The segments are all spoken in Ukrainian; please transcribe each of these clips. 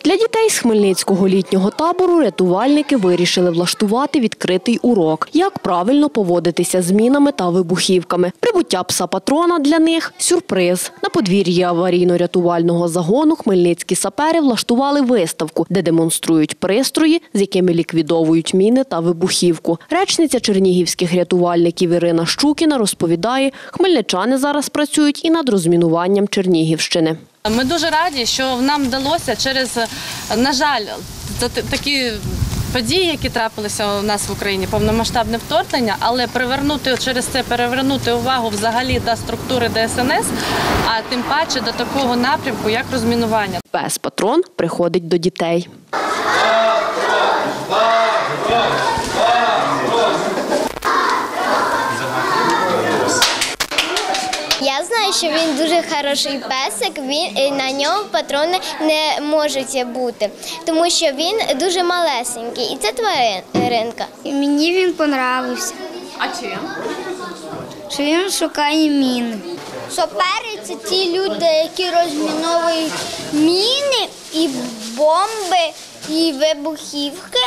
Для дітей з Хмельницького літнього табору рятувальники вирішили влаштувати відкритий урок, як правильно поводитися з мінами та вибухівками. Прибуття пса-патрона для них – сюрприз. На подвір'ї аварійно-рятувального загону хмельницькі сапери влаштували виставку, де демонструють пристрої, з якими ліквідовують міни та вибухівку. Речниця чернігівських рятувальників Ірина Щукіна розповідає, хмельничани зараз працюють і над розмінуванням Чернігівщини. Ми дуже раді, що нам вдалося через, на жаль, такі події, які трапилися у нас в Україні, повномасштабне вторгнення, але через це перевернути увагу взагалі до структури ДСНС, а тим паче до такого напрямку, як розмінування. Пес-патрон приходить до дітей. Я знаю, що він дуже хороший песик, на ньому патрони не можуть бути, тому що він дуже малесенький, і це тваринка. Мені він подобався. А чим? Що він шукає міни. Сапери – це ті люди, які розміновують міни, і бомби, і вибухівки.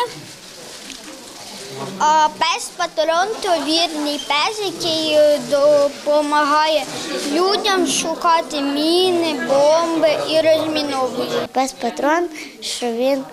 А пес-патрон – то вірний пес, який допомагає людям шукати міни, бомби і розміновує. Пес-патрон, що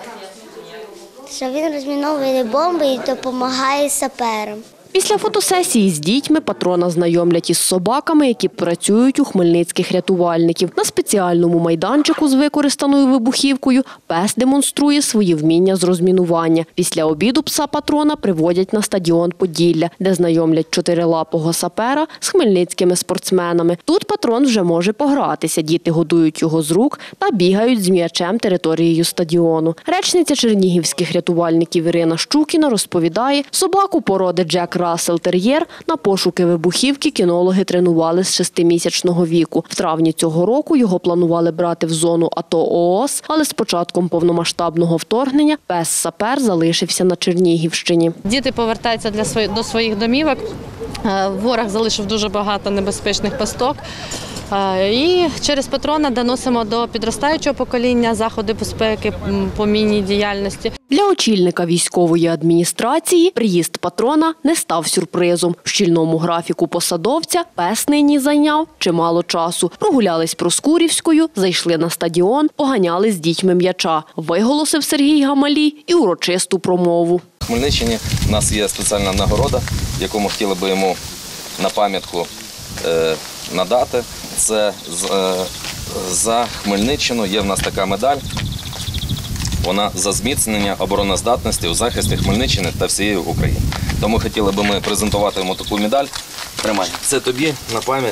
він розміновує бомби і допомагає саперам. Після фотосесії з дітьми патрона знайомлять із собаками, які працюють у хмельницьких рятувальників. На спеціальному майданчику з використаною вибухівкою пес демонструє свої вміння з розмінування. Після обіду пса-патрона приводять на стадіон «Поділля», де знайомлять чотирилапого сапера з хмельницькими спортсменами. Тут патрон вже може погратися, діти годують його з рук та бігають з м'ячем територією стадіону. Речниця чернігівських рятувальників Ірина Щукіна розповідає, собаку породи Джек Рассел Тер'єр на пошуки вибухівки кінологи тренували з 6-місячного віку. В травні цього року його планували брати в зону АТО ООС, але з початком повномасштабного вторгнення пес-сапер залишився на Чернігівщині. Діти повертаються до своїх домівок. Ворог залишив дуже багато небезпечних пасток. І через патрона доносимо до підростаючого покоління заходи безпеки по мінній діяльності. Для очільника військової адміністрації приїзд патрона не став сюрпризом. В щільному графіку посадовця пес нині зайняв чимало часу. Прогулялись Проскурівською, зайшли на стадіон, поганяли з дітьми м'яча. Виголосив Сергій Гамалій і урочисту промову. В Хмельниччині у нас є спеціальна нагорода, яку ми хотіли би йому на пам'ятку надати. Це за Хмельниччину є в нас така медаль. Вона за зміцнення обороноздатності у захисті Хмельниччини та всієї України. Тому хотіли б ми презентувати йому таку медаль. Тримай. Це тобі на пам'ять.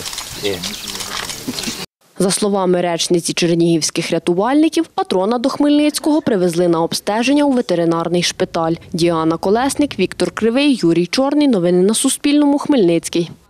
За словами речниці чернігівських рятувальників, патрона до Хмельницького привезли на обстеження у ветеринарний шпиталь. Діана Колесник, Віктор Кривий, Юрій Чорний. Новини на Суспільному. Хмельницький.